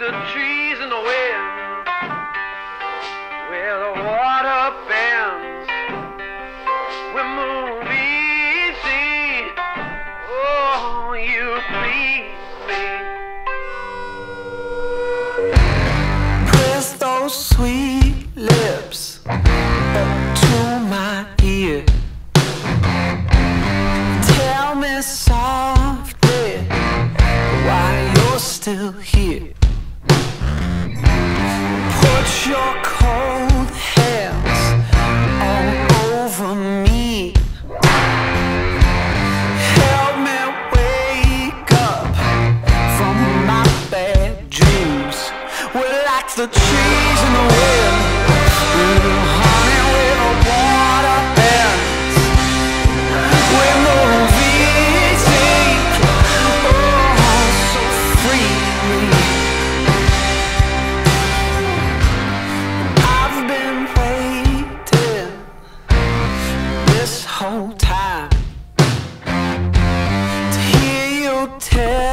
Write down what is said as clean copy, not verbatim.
the trees in the wind, where the water bends. We move easy. Oh, you please me. Press those sweet lips up to my ear. Tell me softly why you're still here. Put your cold hands all over me. Help me wake up from my bad dreams. We're like the trees in the wind, honey, where the water bends. We move easy, oh, so freely. I've been waiting this whole time to hear you tell